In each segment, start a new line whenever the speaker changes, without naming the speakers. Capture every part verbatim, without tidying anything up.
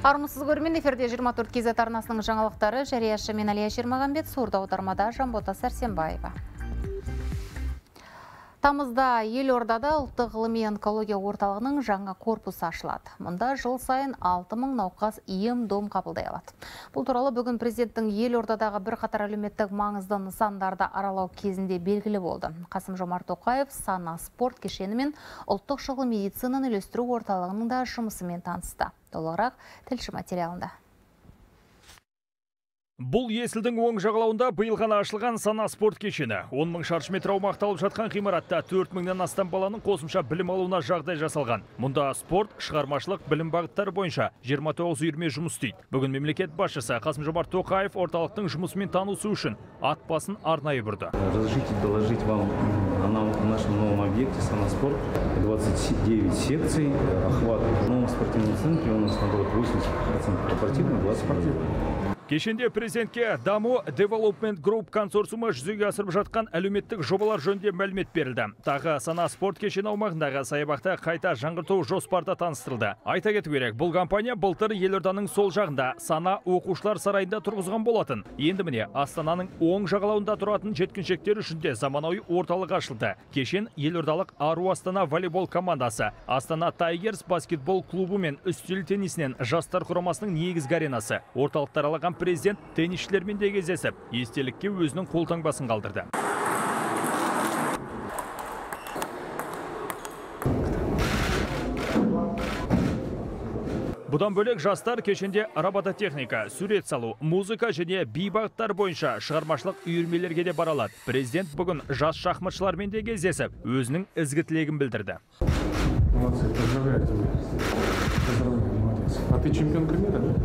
Армысыз көрмен, эфирде жиырма төрт кз арнасының жаңалықтары, жарияшы мен Алия Шермағанбет, сурда аудармада Жанбота Сәрсенбаева. Тамызда Елордада ұлттық ғылыми онкология орталығының жаңа корпусы ашылады. Мұнда жыл сайын алты мың науқас ем-дом қабылдай алады. Бұл туралы бүгін президенттің Елордадағы бір қатар әлеуметтік маңызды нысандарды аралау кезінде белгілі болды. Қасым-Жомарт Тоқаев сана спорт кешені мен ұлттық шұғыл медицинаны үйлестіру орталығының да жұмысымен танысты. Толығырақ тілші материалында.
Бұл есілдің оң жағалауында биыл ғана ашылған сана спорт кешені. он мың шаршы метр аумақталып жатқан ғимаратта төрт мыңнан астам баланың қосымша білім алуына жағдай жасалған. Мұнда спорт, шығармашылық, білім бағыттары бойынша жиырма тоғыз үйірме жұмыс істейді. Бүгін мемлекет басшысы Қасым-Жомарт Тоқаев орталықтың жұмысымен танысу үшін ат басын арнайы бұрды.
Разрешите доложить вам о нашем новом объекте сана спорт. двадцать девять секций, охват в новом спортивном центре у нас наборот восемьдесят процентов корпоративный, двадцать спортивный.
Кешенде президентке Даму Development Group консорциумы жүзеге асырып жатқан әлеуметтік жобалар жөнінде мәлімет берілді. Тағы сана спорт кешені аумағындағы саябақта қайта жаңғырту жоспарда таныстырылды. Айта кету керек, бұл компания былтыр Елорданың сол жағында сана оқушылар сарайында тұрғызған болатын. Енді міне Астананың оң жағалауында тұратын жеткіншектер үшін де заманауи орталық ашылды. Кешен елордалық Ару Астана волейбол командасы, Астана Тайгерс баскетбол клубы мен үстел теннисінен жастар құрамасының негізгі аренасы. Орталықтар алған президент теннисшілермен де кездесіп, естелікке өзінің қолтаңбасын қалдырды. Бұдан бөлек жастар кешенде робототехника, сурет салу, музыка және би бағыттар бойынша шығармашылық үйірмелерге де баралады. Президент бүгін жас шахматшылармен де кездесіп, өзінің ізгі тілегін білдірді.
А ты чемпионка мира, да?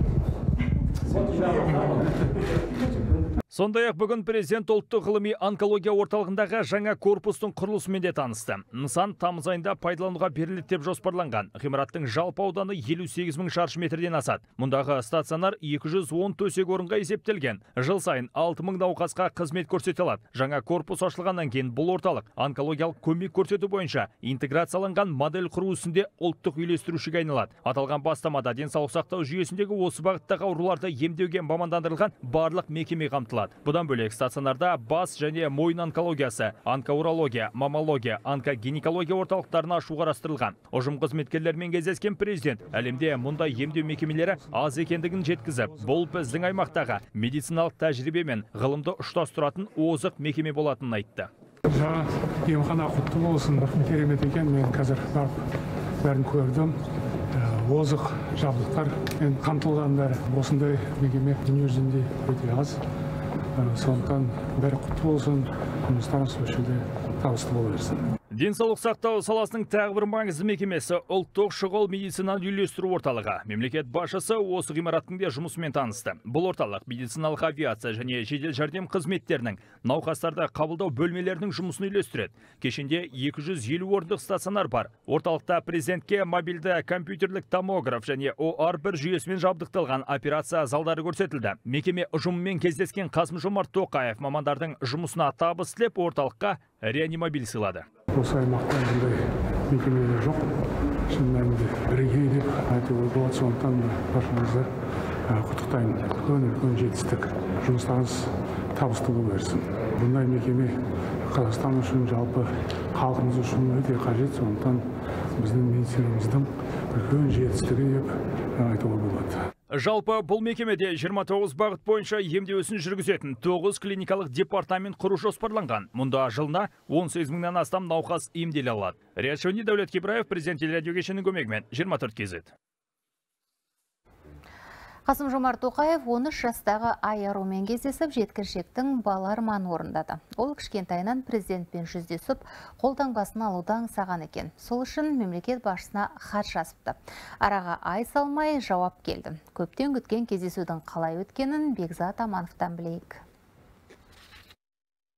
Сондай-ақ бүгін президент ұлттық ғылыми онкология орталығындағы жаңа корпустың құрылысымен де танысты. Нысан тамыз айында пайдалануға беріледі деп жоспарланған. Ғимараттың жалпы ауданы елу сегіз мың шаршы метрден асады. Мұндағы стационар екі жүз он төсек орынға есептелген. Жыл сайын алты мың науқасқа қызмет көрсетіледі. Жаңа корпус ашылғаннан кейін бұл орталық онкологиялық көмек көрсету бойынша интеграцияланған модель құру үстінде ұлттық үйлестірушіге айналады. Аталған бастамада денсаулық сақтау жүйесіндегі осы бағыттағы ауруларды емдеуге мамандандырылған барлық мекеме қамтылады. Бұдан бөлек стационарда бас және мойын онкологиясы, онкоурология, маммология, онкогинекология орталықтарына ашу қарастырылған. Ұжым қызметкерлермен кездескен президент әлемде мұндай емдеу мекемелері аз екендігін жеткізіп, бұл біздің аймақтағы медициналық тәжірибе мен ғылымды ұштастыратын озық мекеме болатынын айтты.
Жаңа емхана құтты болсын, керемет екен, мен қазір барып бәрін көрдім. Озық жабдықтар мен қамтылғандар, осындай мекеме дүниежүзінде өте аз. Сондықтан бәрі құтты болсын, жұмыстарымыз өшінде табысты бола берсін.
Денсаулық сақтау саласының тағы бір маңызды мекемесі ұлттық шұғыл медицинаны үйлестіру орталығы. Мемлекет басшысы осы ғимараттың де жұмысымен танысты. Бұл орталық медициналық авиация және жедел жәрдем қызметтерінің науқастарды қабылдау бөлмелерінің жұмысын үйлестіреді. Кешенде екі жүз елу орындық стационар бар. Орталықта президентке мобильді компьютерлік томограф және о ар бір жүйесімен жабдықталған операция залдары көрсетілді. Мекеме ұжымымен кездескен Қасым-Жомарт Тоқаев мамандардың жұмысына табыс тілеп орталыққа реанимобиль сыйлады.
Осы аймақта бұндай мекемелер жоқ. Шын мәнінде бірегей деп айтуға болады. Сондықтан баршаңызды құттықтаймын. Үлкен үлкен жетістік. Жұмыстарыңыз табысты бола берсін. Бұндай мекеме Қазақстан үшін, жалпы халқымыз үшін өте қажет. Сондықтан біздің медицинамыздың үлкен жетістігі деп айтуға болады.
Жалпы бұл мекемеде жиырма тоғыз бағыт бойынша емдеу ісін жүргізетін тоғыз клиникалық департамент құру жоспарланған. Мұнда жылына он сегіз мыңнан астам науқас емделе алады. Риат Шони, Дәулет Кебраев, президент телерадио кешенінің көмегімен жиырма төрт кз.
Қасым-Жомарт Тоқаев он үш жастағы Айарумен кездесіп, жеткіншектің бала арманын орындады. Ол кішкентайынан президентпен жүздесіп, қолтаңбасын алуды аңсаған екен. Сол үшін мемлекет басшысына хат жазыпты. Араға ай салмай жауап келді. Көптен күткен кездесудің қалай өткенін Бекзат Амановтан білейік.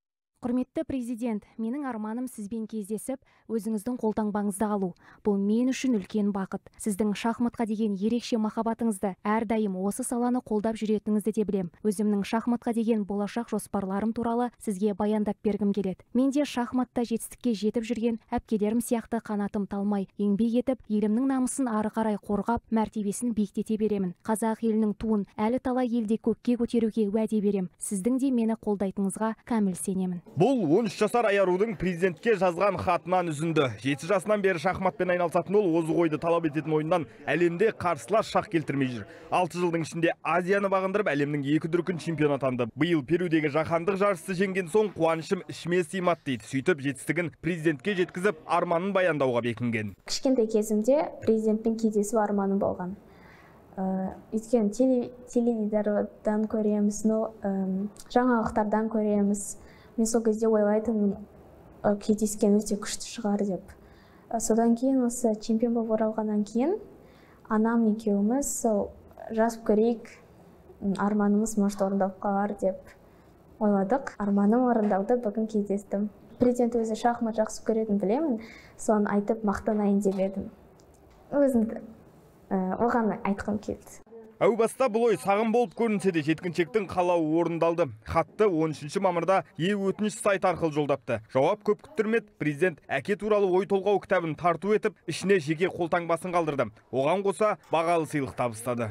Құрметті президент, менің арманым сізбен кездесіп, өзіңіздің қолтаңбаңызды алу. Бұл мен үшін үлкен бақыт. Сіздің шахматқа деген ерекше махаббатыңызды, әрдайым осы саланы қолдап жүретініңізді де білем. Өзімнің шахматқа деген болашақ жоспарларым туралы сізге баяндап бергім келеді. Мен де шахматта жетістікке жетіп жүрген әпкелерім сияқты қанатым талмай, еңбек етіп, елімнің намысын ары қарай қорғап, мәртебесін биіктете беремін. Қазақ елінің туын әлі талай елде көкке көтеруге уәде берем. Сіздің де мені қолдайтыныңызға кәміл сенемін.
Бұл он үш жасар Аярудың президентке жазған хатынан үзінді. жеті жасынан бері шахматпен айналысатын ол озық ойды талап ететін ойыннан әлемде қарсылас шақ келтірмей жүр. алты жылдың ішінде Азияны бағындырып, әлемнің екі дүркін чемпионы атанды. Биыл Перудегі жаһандық жарысты жеңген соң қуанышым ішіме сыймады дейді. Сөйтіп жетістігін президентке жеткізіп, арманын баяндауға бекінген.
Кішкентай кезімде президентпен кездесу арманым болған. Өйткені теледидардан көреміз, жаңалықтардан көреміз. Мен сол кезде ойлайтынмын, кездескен өте күшті шығар деп. Содан кейін осы чемпион болып оралғаннан кейін анам екеуміз сол жазып көрейік, арманымыз может орындалып қалар деп ойладық. Арманым орындалды, бүгін кездестім. Президент өзі шахмат жақсы көретін білемін, соны айтып мақтанайын деп едім. Өзімді оған айтқым келді.
Әу баста бұл ой сағым болып көрінсе де жеткіншектің қалауы орындалды. Хатты он үшінші мамырда е өтініш сайт арқылы жолдапты. Жауап көп күттірмеді. Президент әке туралы ой толғау кітабын тарту етіп, ішіне жеке қолтаңбасын қалдырды. Оған қоса бағалы сыйлық табыстады.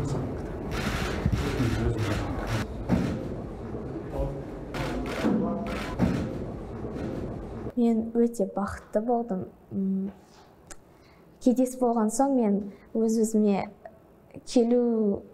Мен өте бақытты болдым. Кездесіп болған соң мен өз-өзіме келу,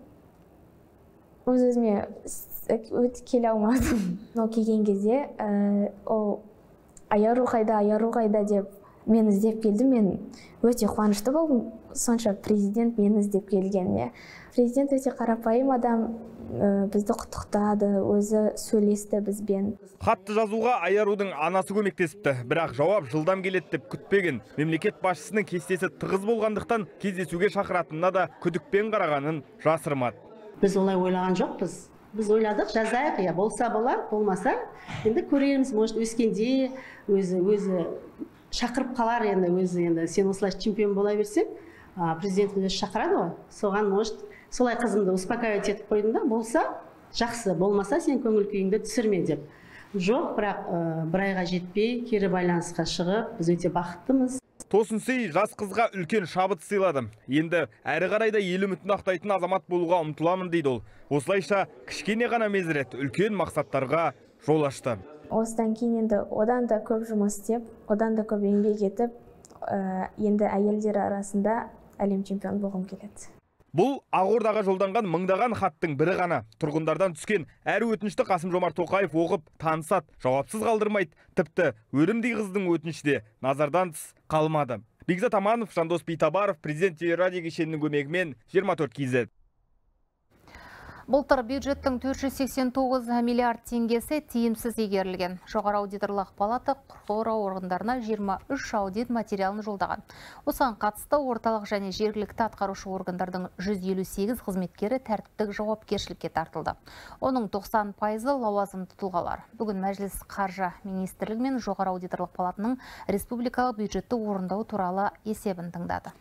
өз-өзіме өте келе алмадым. Но келген кезде, ол Аяру қайда, Аяру қайда деп мен іздеп келді. Мен өте қуанышты болдым. Сонша президент мені іздеп келгеніне. Президент өте қарапайым адам, бізді құттықтады, өзі сөйлесті бізбен.
Хатты жазуға Аярудың анасы көмектесіпті, бірақ жауап жылдам келеді деп күтпеген. Мемлекет басшысының кестесі тығыз болғандықтан кездесуге шақыратынына да күдікпен қарағанын жасырмады.
Біз олай ойлаған жоқпыз. Біз ойладық, жазайық, я болса болар, болмаса, енді көреміз, может өскенде өзі өзі шақырып қалар, енді өзі енді сен осылай чемпион бола берсең, президент өзі шақырады ғой. Соған может солай қызымды успокаивать етіп қойдым да, болса жақсы, болмаса сен көңіл күйіңді түсірме деп. Жоқ, бірақ бір айға жетпей кері байланысқа шығып, біз өте бақыттымыз.
Тосынсый жас қызға үлкен шабыт сыйлады. Енді әрі қарайда ел үмітін ақтайтын азамат болуға ұмтыламын дейді ол. Осылайша кішкене ғана мезірет үлкен мақсаттарға жол ашты.
Осыдан кейін енді одан да көп жұмыс істеп, одан да көп еңбек етіп, енді әйелдер арасында әлем чемпионы болғым келеді.
Бұл Ақордаға жолданған мыңдаған хаттың бірі ғана. Тұрғындардан түскен әр өтінішті Қасым-Жомарт Тоқаев оқып, танысады, жауапсыз қалдырмайды. Тіпті өрімдей қыздың өтініші де назардан тыс қалмады. Бекзат Аманов, Жандос Бейтабаров, президент телерадио кешенінің көмегімен жиырма төрт кей зет.
Былтыр бюджеттің төрт жүз сексен тоғыз миллиард теңгесі тиімсіз игерілген. Жоғары аудиторлық палата құқық қорғау органдарына жиырма үш аудит материалын жолдаған. Осыған қатысты орталық және жергілікті атқарушы органдардың жүз елу сегіз қызметкері тәртіптік жауапкершілікке тартылды. Оның тоқсан пайызы лауазымды тұлғалар. Бүгін Мәжіліс қаржы министрлігі мен жоғары аудиторлық палатының республикалық бюджетті орындау туралы есебін тыңдады.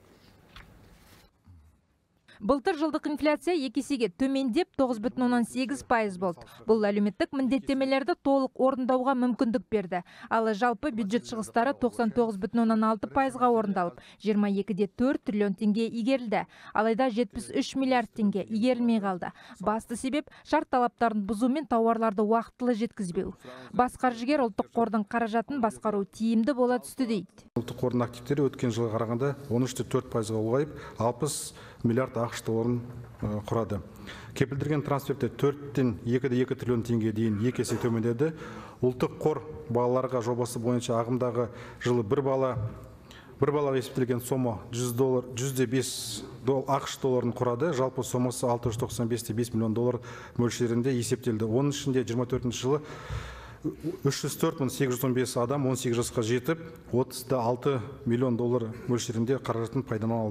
Былтыр жылдық инфляция екі есеге төмендеп тоғыз бүтін оннан сегіз пайыз болды. Бұл әлеуметтік міндеттемелерді толық орындауға мүмкіндік берді. Ал жалпы бюджет шығыстары тоқсан тоғыз бүтін оннан алты пайызға орындалып, жиырма екі де төрт триллион теңге игерілді. Алайда жетпіс үш миллиард теңге игерілмей қалды. Басты себеп шарт талаптарын бұзу мен тауарларды уақытылы жеткізбеу. Бас қаржыгер ұлттық қордың қаражатын басқару тиімді бола түсті дейді.
Ұлттық қордың активтері өткен жылға қарағанда он үш те төрт пайызға ұлғайып, алпыс миллиард ақш долларын құрады. Кепілдірген трансферте төрттен екі де екі триллион теңге дейін екі есе төмендеді. Ұлттық қор балаларға жобасы бойынша ағымдағы жылы бір бала бір балаға есептелген сома жүз доллар, жүз де бес ақш долларын құрады. Жалпы сомасы алты жүз тоқсан бес те бес миллион доллар мөлшерінде есептелді. Оның ішінде жиырма төртінші жылы үш жүз төрт мың сегіз жүз он бес адам он сегіз жасқа жетіп, отыз да алты миллион доллар мөлшерінде қаражатын пайдалана алды.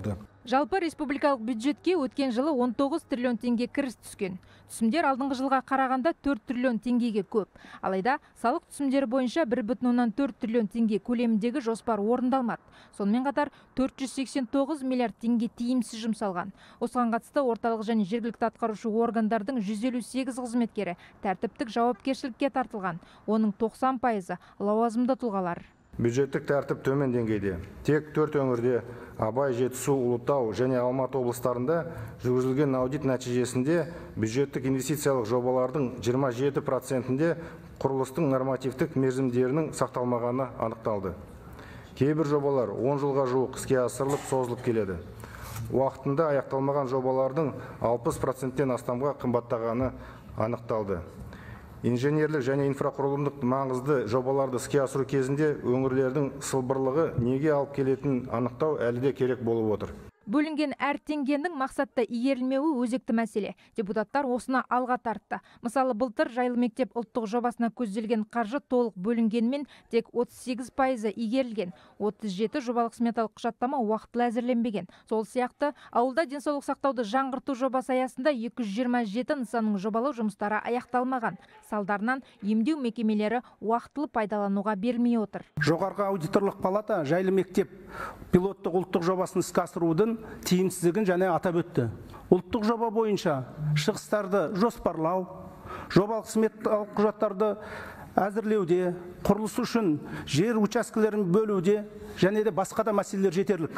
Жалпы республикалық бюджетке өткен жылы он тоғыз триллион теңге кіріс түскен. Түсімдер алдыңғы жылға қарағанда төрт триллион теңгеге көп. Алайда салық түсімдері бойынша бір бүтін оннан төрт триллион теңге көлеміндегі жоспар орындалмады. Сонымен қатар төрт жүз сексен тоғыз миллиард теңге тиімсіз жұмсалған. Осыған қатысты орталық және жергілікті атқарушы органдардың жүз елу сегіз қызметкері тәртіптік жауапкершілікке тартылған. Оның тоқсан пайызы лауазымды тұлғалар.
Бюджеттік тәртіп төмен деңгейде. Тек төрт өңірде Абай, Жетісу, Ұлытау және Алматы облыстарында жүргізілген аудит нәтижесінде бюджеттік инвестициялық жобалардың жиырма жеті процентінде құрылыстың нормативтік мерзімдерінің сақталмағаны анықталды. Кейбір жобалар он жылға жуық іске асырылып созылып келеді. Уақытында аяқталмаған жобалардың алпыс проценттен астамға қымбаттағаны анықталды. Инженерлік және инфрақұрылымдық маңызды жобаларды іске асыру кезінде өңірлердің сылбырлығы неге алып келетінін анықтау әлі де керек болып отыр.
Бөлінген әр теңгенің мақсатта игерілмеуі өзекті мәселе. Депутаттар осыны алға тартты. Мысалы, былтыр жайлы мектеп ұлттық жобасына көзделген қаржы толық бөлінгенмен тек отыз сегіз пайызы игерілген. отыз жеті жобалық сметалық құжаттама уақытылы әзірленбеген. Сол сияқты ауылда денсаулық сақтауды жаңғырту жобасы аясында екі жүз жиырма жеті нысанның жобалау жұмыстары аяқталмаған. Салдарынан емдеу мекемелері уақытылы пайдалануға бермей отыр.
Жоғарғы аудиторлық палата жайлы мектеп пилоттық ұлттық жобасын іске асырудың тиімсіздігін және атап өтті. Ұлттық жоба бойынша шығыстарды жоспарлау, жобалық сметалық құжаттарды әзірлеуде, құрылыс үшін жер учаскелерін бөлуде және де басқа да мәселелер жетерлік.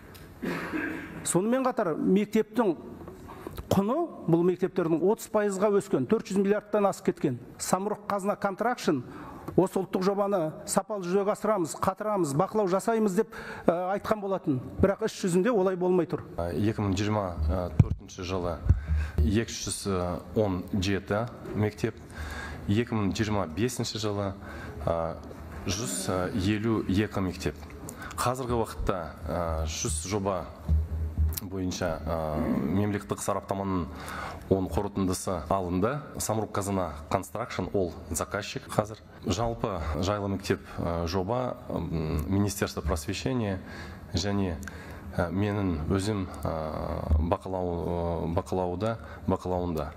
Сонымен қатар мектептің құны бұл мектептердің отыз пайызға өскен, төрт жүз миллиардтан асып кеткен. Самұрық қазына контракшн осы ұлттық жобаны сапалы жүзеге асырамыз, қатырамыз, бақылау жасаймыз деп айтқан болатын. Бірақ іс жүзінде олай болмай тұр.
екі мың жиырма төртінші жылы екі жүз он жеті мектеп, екі мың жиырма бесінші жылы жүз елу екі мектеп. Қазіргі уақытта жүз жоба бойынша мемлекеттік сараптаманың он қорытындысы алынды. Самұрық қазына констракшн ол заказчик қазір. Жалпы жайлы мектеп жоба Министерство просвещения және менің өзім бақылауда, бақылауында.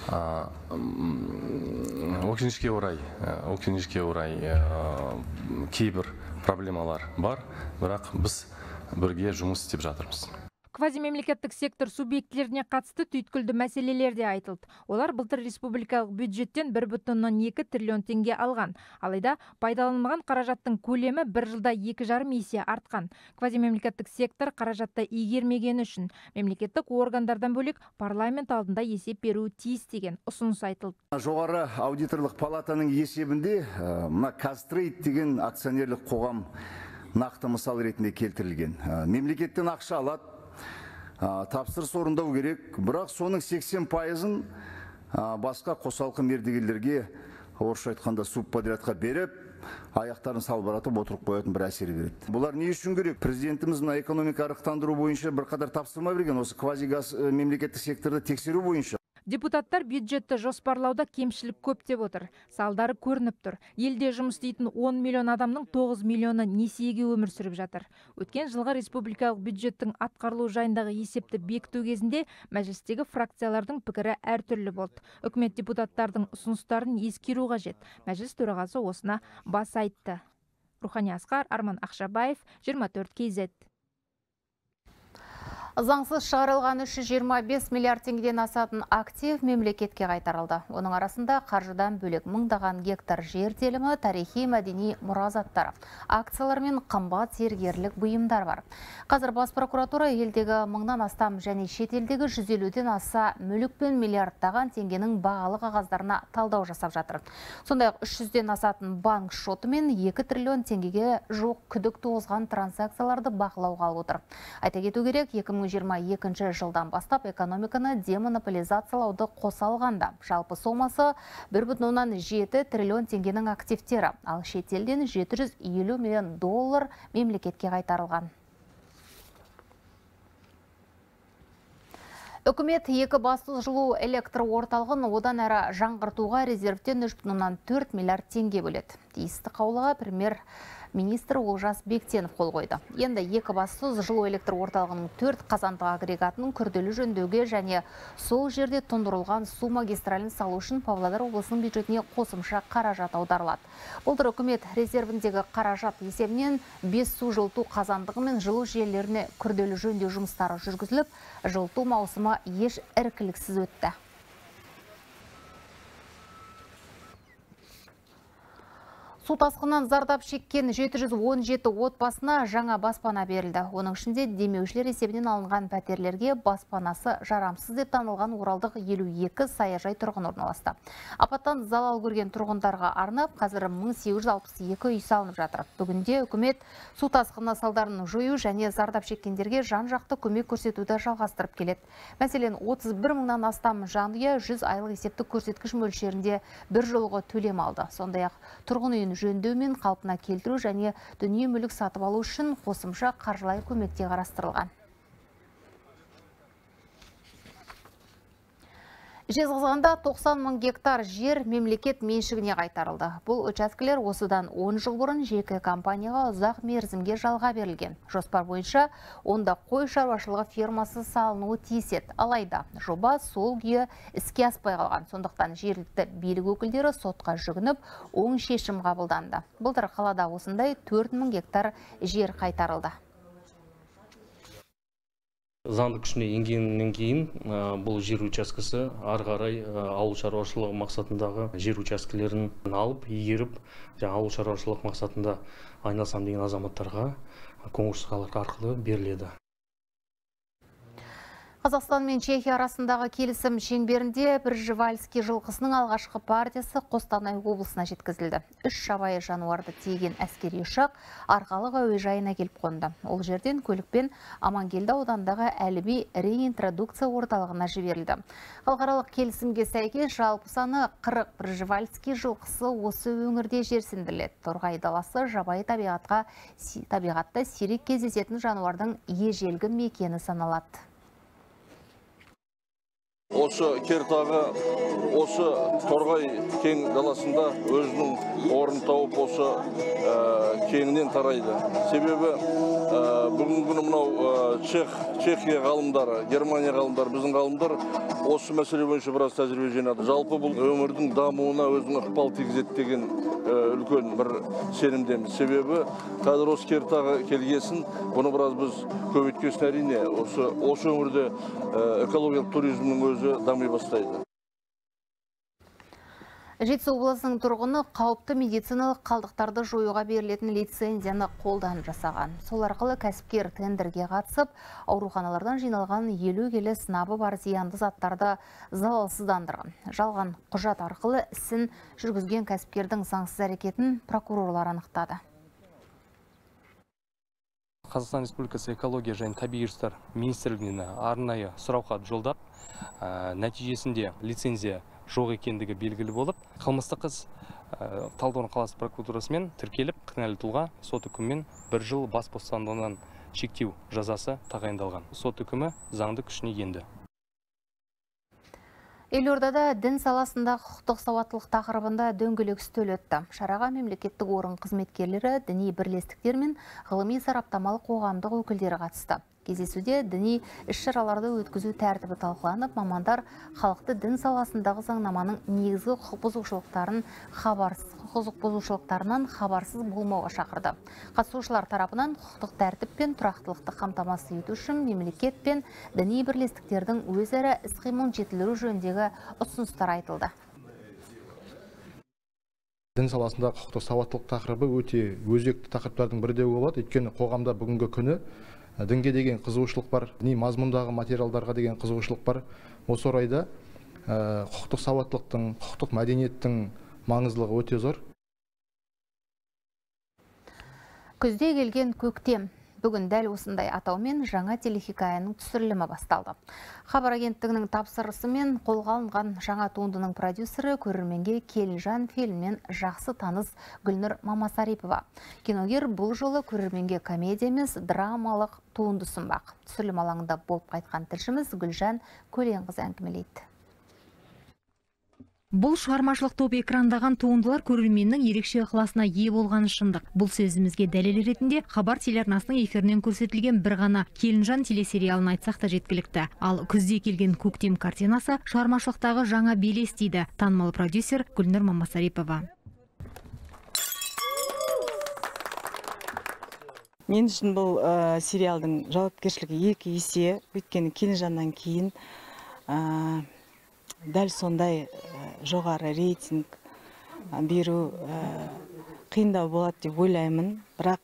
Өкінішке орай, өкінішке орай кейбір проблемалар бар, бірақ біз бірге жұмыс істеп жатырмыз.
Квазимемлекеттік сектор субъектілеріне қатысты түйткілді мәселелер де айтылды. Олар былтыр республикалық бюджеттен бір бүтін оннан екі триллион теңге алған. Алайда пайдаланылмаған қаражаттың көлемі бір жылда екі жарым есе артқан. Квазимемлекеттік сектор қаражатты игермегені үшін мемлекеттік органдардан бөлек парламент алдында есеп беруі тиіс деген ұсыныс айтылды.
Жоғары аудиторлық палатаның есебінде мына Қазтрейд деген акционерлік қоғам нақты мысал ретінде келтірілген. Мемлекеттен ақша алады, тапсырыс орындау керек, бірақ соның сексен пайызын басқа қосалқы мердігерлерге, орысша айтқанда субподрядқа беріп, аяқтарын салбыратып отырып қоятын бір әсер береді. Бұлар не үшін керек? Президентіміз мына экономика ырықтандыру бойынша бірқатар тапсырма берген, осы квазигаз мемлекеттік секторды тексеру бойынша.
Депутаттар бюджетті жоспарлауда кемшілік көп деп отыр. Салдары көрініп тұр. Елде жұмыс істейтін он миллион адамның тоғыз миллионы несиеге өмір сүріп жатыр. Өткен жылғы республикалық бюджеттің атқарылу жайындағы есепті бекіту кезінде мәжілістегі фракциялардың пікірі әртүрлі болды. Үкімет депутаттардың ұсыныстарын ескеру қажет. Мәжіліс төрағасы осына бас айтты. Рухани Асқар, Арман Ақшабаев, жиырма төрт кей зет.
Заңсыз шығарылған үш жүз жиырма бес миллиард теңгеден асатын актив мемлекетке қайтарылды. Оның арасында қаржыдан бөлек мыңдаған гектар жер телімі, тарихи мәдени мұразаттар, акциялар мен қымбат зергерлік бұйымдар бар. Қазір бас прокуратура елдегі мыңнан астам және шетелдегі жүз елуден аса мүлік пен миллиардтаған теңгенің бағалы қағаздарына талдау жасап жатыр. Сондай-ақ үш жүзден асатын банк шоты мен екі триллион теңгеге жоқ күдік туғызған транзакцияларды бақылауға алып отыр. Айта кету керек, екі мың жиырма екінші жылдан бастап экономиканы демонополизациялауды қоса алғанда жалпы сомасы бір бүтін оннан жеті триллион теңгенің активтері, ал шетелден жеті жүз елу миллион доллар мемлекетке қайтарылған. Үкімет екі басты жылу электр орталығын одан әрі жаңғыртуға резервтен үш бүтін оннан төрт миллиард теңге бөледі. Тиісті қаулыға премьер министр Олжас Бектенов қол қойды. Енді Екібастұз жылу электр орталығының төрт қазандық агрегатының күрделі жөндеуге және сол жерде тұндырылған су магистралін салу үшін Павлодар облысының бюджетіне қосымша қаражат аударылады. Былтыр үкімет резервіндегі қаражат есебінен бес су жылыту қазандығы мен жылу желілеріне күрделі жөндеу жұмыстары жүргізіліп, жылыту маусымы еш іркіліксіз өтті. Су тасқынынан зардап шеккен жеті жүз он жеті отбасына жаңа баспана берілді. Оның ішінде демеушілер есебінен алынған пәтерлерге баспанасы жарамсыз деп танылған Оралдық елу екі саяжай тұрғын орналасты. Апаттан залал көрген тұрғындарға арнап, қазір мың сегіз жүз алпыс екі үй салынып жатыр. Бүгінде үкімет су тасқыны салдарын жою және зардап шеккендерге жан-жақты көмек көрсетуді жалғастырып келеді. Мәселен, отыз бір мыңнан астам жанұя жүз айлық есептік көрсеткіш мөлшерінде бір жолғы төлем алды. Сондай-ақ тұрғын үйін жөндеу мен қалпына келтіру және дүние мүлік сатып алу үшін қосымша қаржылай көмекте қарастырылған. Жезқазғанда тоқсан мың гектар жер мемлекет меншігіне қайтарылды. Бұл учаскелер осыдан он жыл бұрын жеке компанияға ұзақ мерзімге жалға берілген. Жоспар бойынша онда қой шаруашылығы фермасы салынуы тиіс еді. Алайда жоба сол күйі іске аспай қалған. Сондықтан жергілікті билік өкілдері сотқа жүгініп, оң шешім қабылданды. Былтыр қалада осындай төрт мың гектар жер қайтарылды.
Заңды күшіне енгеннен кейін бұл жер учаскесі ары қарай ауыл шаруашылығы мақсатындағы жер учаскелерін алып, игеріп, ауыл шаруашылық мақсатында айналысам деген азаматтарға конкурс арқылы беріледі.
Қазақстан мен Чехия арасындағы келісім шеңберінде Пржевальский жылқысының алғашқы партиясы Қостанай облысына жеткізілді. Үш жабайы жануарды тиеген әскери ұшақ Арқалық әуежайына келіп қонды. Ол жерден көлікпен Амангелді аудандағы Әліби реинтродукция орталығына жіберілді. Халықаралық келісімге сәйкес жалпы саны қырық Пржевальский жылқысы осы өңірде жерсіндіріледі. Торғай даласы жабайы табиғатқа табиғатта сирек кездесетін жануардың ежелгі мекені саналады.
Осы Кертағы, осы Торғай кең даласында өзінің орын тауып осы кеңінен тарайды. Себебі бүгінгі күні мынау Чехия ғалымдары, Германия ғалымдары, біздің ғалымдар осы мәселе бойынша біраз тәжірибе жинады. Жалпы бұл өңірдің дамуына өзінің ықпал тигізеді деген үлкен бір сенімдеміз. Себебі қазір осы Кертағы келгесін, бұны біраз біз көбейткесін әрине осы өңірде экологиялық туризмнің өзі дами бастайды.
Жетісу облысының тұрғыны қауіпті медициналық қалдықтарды жоюға берілетін лицензияны қолдан жасаған. Сол арқылы кәсіпкер тендерге қатысып, ауруханалардан жиналған елу келі сынабы бар зиянды заттарды залалсыздандырған. Жалған құжат арқылы ісін жүргізген кәсіпкердің заңсыз әрекетін прокурорлар анықтады.
Қазақстан Республикасы экология және табиғи ресурстар министрлігіне арнайы сұраухат жолдап, нәтижесінде лицензия жоқ екендігі белгілі болып, қылмыстық іс Талдықорған қаласы прокуратурасымен тіркеліп, кінәлі тұлға сот үкімімен бір жыл бас бостандығынан шектеу жазасы тағайындалған. Сот үкімі заңды күшіне енді.
Елордада дін саласында құқықтық сауаттылық тақырыбында дөңгелек үстел өтті. Шараға мемлекеттік орын қызметкерлері, діни бірлестіктер мен ғылыми сараптамалық қоғамдық өкілдері қатысты. Кездесуде діни іс-шараларды өткізу тәртібі талқыланып, мамандар халықты дін саласындағы заңнаманың негізгі құқық бұзушылықтарын хабарсыз құқық бұзушылықтарынан хабарсыз болмауға шақырды. Қатысушылар тарапынан құқықтық тәртіп пен тұрақтылықты қамтамасыз ету үшін мемлекет пен діни бірлестіктердің өзара іс-қимылын жетілдіру жөніндегі ұсыныстар айтылды.
Дін саласында құқықтық сауаттылық тақырыбы өте өзекті тақырыптардың бірі деуге болады. Өйткені қоғамда бүгінгі күні дінге деген қызығушылық бар, діни мазмұндағы материалдарға деген қызығушылық бар. Осы орайда құқықтық сауаттылықтың, құқықтық мәдениеттің маңыздылығы өте зор.
Күзде келген көктем. Бүгін дәл осындай атаумен жаңа телехикаяның түсірілімі басталды. Хабар агенттігінің тапсырысымен қолға алынған жаңа туындының продюсері көрерменге Келінжан фильммен жақсы таныс Гүлнұр Мамасарипова. Киногер бұл жолы көрерменге комедия емес, драмалық туынды ұсынбақ. Түсірілім алаңында болып қайтқан тілшіміз Гүлжан Көленқызы әңгімелейді.
Бұл шығармашылық топ экрандаған туындылар көрерменнің ерекше ықыласына ие болғаны шындық. Бұл сөзімізге дәлел ретінде хабар телеарнасының эфирінен көрсетілген бір ғана Келінжан телесериалын айтсақ та жеткілікті. Ал күзде келген көктем картинасы шығармашылықтағы жаңа белес дейді танымал продюсер Гүлнұр Мамасарипова.
Мен үшін бұл ә, сериалдың жауапкершілігі екі есе, өйткені Келінжаннан кейін ә, дәл сондай жоғары рейтинг беру қиындау болады деп ойлаймын, бірақ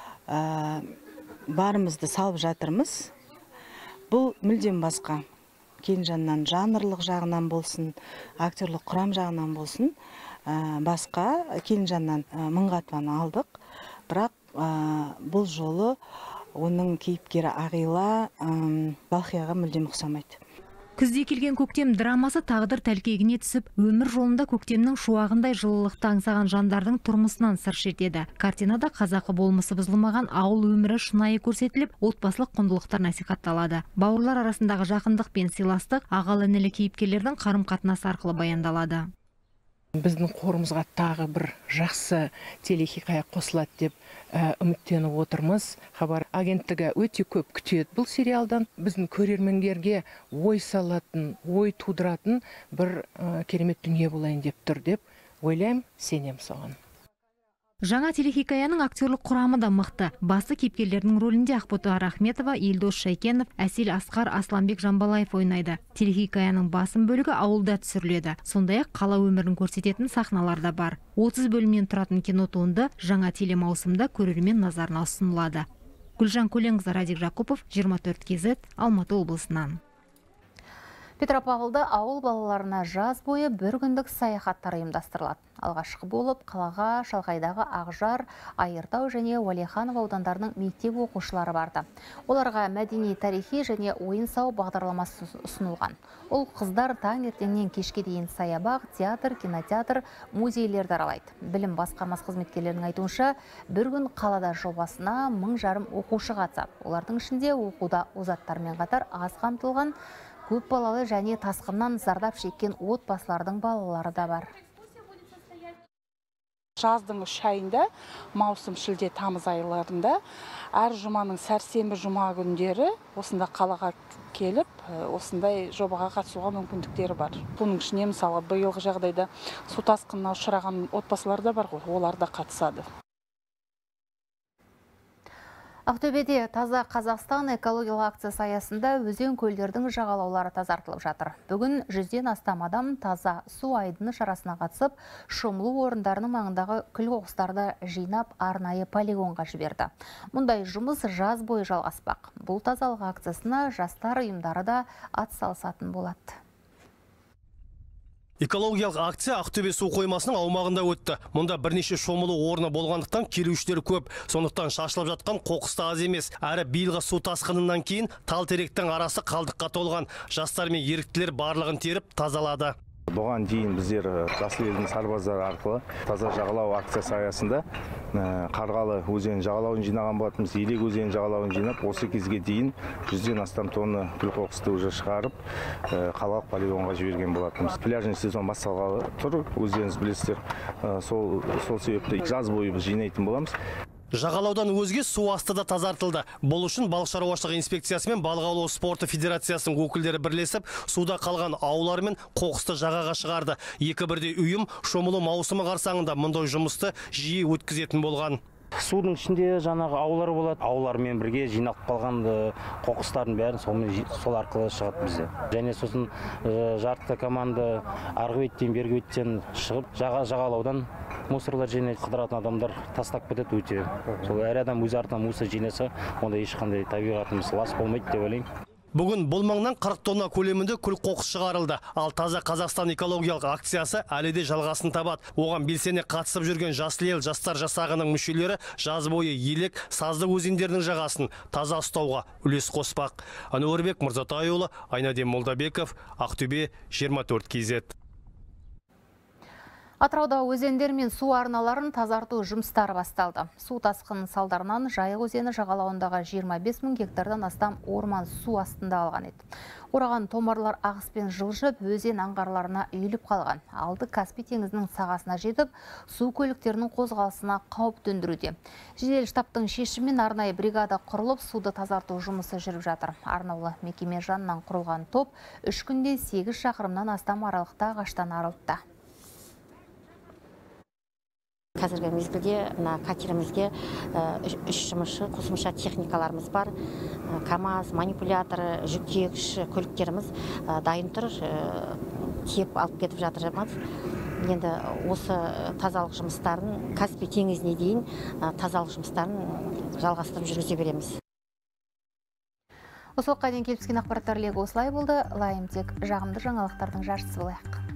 барымызды салып жатырмыз. Бұл мүлдем басқа. Келінжаннан жанрлық жағынан болсын, актерлік құрам жағынан болсын, басқа. Келінжаннан Мыңғатваны алдық, бірақ бұл жолы оның кейіпкері Ағила Балхияға мүлдем ұқсамайды.
Күзде келген көктем драмасы тағдыр тәлкегіне түсіп, өмір жолында көктемнің шуағындай жылылықты аңсаған жандардың тұрмысынан сыр шертеді. Картинада қазақы болмысы бұзылмаған ауыл өмірі шынайы көрсетіліп, отбасылық құндылықтар насихатталады. Бауырлар арасындағы жақындық пен сыйластық ағалы-інілі кейіпкерлердің қарым-қатынасы арқылы баяндалады.
Біздің қорымызға тағы бір жақсы телехикая қосылады деп үміттеніп отырмыз. Хабар агенттігі өте көп күтеді бұл сериалдан. Біздің көрермендерге ой салатын, ой тудыратын бір керемет дүние болайын деп тұр деп ойлаймын, сенем соған.
Жаңа телехикаяның актерлік құрамы да мықты. Басты кейіпкерлердің рөлінде Ақбота Рахметова, Елдос Шайкенов, Әсел Асқар, Асланбек Жамбалаев ойнайды. Телехикаяның басым бөлігі ауылда түсіріледі. Сондай-ақ қала өмірін көрсететін сахналар да бар. отыз бөлімнен тұратын кинотуынды жаңа телемаусымда көрермен назарына ұсынылады. Гүлжан Көленқызы, Радик Жақупов, жиырма төрт кей зет, Алматы облысынан.
Петропавлда ауыл балаларына жаз бойы бір күндік саяхаттар ұйымдастырылады. Алғашқы болып қалаға шалғайдағы Ақжар, Айыртау және Уәлиханов аудандарының мектеп оқушылары барды. Оларға мәдени, тарихи және ойын-сауық бағдарламасы ұсынылған. Ол қыздар таңертеңнен кешке дейін саябақ, театр, кинотеатр, музейлерді аралайды. Білім басқармасы қызметкерлерінің айтуынша, бір күн қалада жобасына мың жарым оқушы қатысады. Олардың ішінде оқуда озаттармен қатар аз қамтылған көп балалы және тасқыннан зардап шеккен отбасылардың балалары да бар.
Жаздың үш айында, маусым, шілде, тамыз айларында әр жұманың сәрсенбі жұма күндері осында қалаға келіп, осындай жобаға қатысуға мүмкіндіктері бар. Бұның ішіне мысалы биылғы жағдайда су тасқынына ұшыраған отбасылар да бар ғой, олар да қатысады.
Ақтөбеде таза Қазақстан экологиялық акциясы аясында өзен көлдердің жағалаулары тазартылып жатыр. Бүгін жүзден астам адам таза су айдыны шарасына қатысып, шомылу орындарының маңындағы күл қоқыстарды жинап арнайы полигонға жіберді. Мұндай жұмыс жаз бойы жалғаспақ. Бұл тазалық акциясына жастар ұйымдары да атсалысатын болады.
Экологиялық акция Ақтөбе су қоймасының аумағында өтті. Мұнда бірнеше шомылу орны болғандықтан келушілер көп. Сондықтан шашылып жатқан қоқыс та аз емес. Әрі биылғы су тасқынынан кейін тал теректің арасы қалдыққа толған. Жастар мен еріктілер барлығын теріп тазалады.
Бұған дейін біздер Жасыл елдің сарбаздары арқылы таза жағалау акциясы аясында Қарғалы өзен жағалауын жинаған болатынбыз. Елек өзен жағалауын жинап, осы кезге дейін жүзден астам тонна күл қоқысты уже шығарып, қалалық полигонға жіберген болатынбыз. Пляжный сезон басталғалы тұр, өздеріңіз білесіздер. Сол сол себепті жаз бойы біз жинайтын боламыз.
Жағалаудан өзге су асты да тазартылды. Бұл үшін балық шаруашылығы инспекциясы мен балық аулау спорты федерациясының өкілдері бірлесіп, суда қалған аулар мен қоқысты жағаға шығарды. Екі бірдей ұйым шомылу маусымы қарсаңында мұндай жұмысты жиі өткізетін болған.
Судың ішінде жаңағы аулар болады. Аулармен бірге жиналып қалған қоқыстардың бәрін сол арқылы шығады бізде. Және сосын жарты команда арғы беттен бергі беттен шығып, жағалаудан мусорлар жинайды, қыдыратын адамдар тастап кетеді өте. Сол әр адам өз артынан мусор жинаса, онда ешқандай табиғатымыз лас болмайды деп ойлаймын.
Бүгін бұл маңнан қырық тонна көлемінде күл қоқыс шығарылды. Ал таза Қазақстан экологиялық акциясы әлі де жалғасын табады. Оған белсене қатысып жүрген Жасыл ел жастар жасағының мүшелері жаз бойы Елек, Сазды өзендерінің жағасын таза ұстауға үлес қоспақ. Әнуарбек Мырзатайұлы, Айнадем Молдабеков, Ақтөбе, жиырма төрт кей зет.
Атырауда өзендер мен су арналарын тазарту жұмыстары басталды. Су тасқынының салдарынан Жайық өзені жағалауындағы жиырма бес мың гектардан астам орман су астында алған еді. Ораған томарлар ағыспен жылжып, өзен аңғарларына үйіліп қалған. Алды Каспий теңізінің сағасына жетіп, су көліктерінің қозғалысына қауіп төндіруде. Жедел штабтың шешімімен арнайы бригада құрылып, суды тазарту жұмысы жүріп жатыр. Арнаулы мекеме жанынан құрылған топ үш күнде сегіз шақырымнан астам аралықта ағаштан арылтты.
Қазіргі мезгілде мына катерімізге үш жұмысшы қосымша техникаларымыз бар. КАМАЗ, манипуляторы, жүктегіш көліктеріміз дайын тұр, тиеп алып кетіп жатырмыз. Енді осы тазалық жұмыстарын Каспий теңізіне дейін тазалық жұмыстарын жалғастырып жүргізе береміз.
Осы уақытқа дейін келіп түскен ақпараттар легі осылай болды. Лайым тек жағымды жаңалықтардың жаршысы болайық.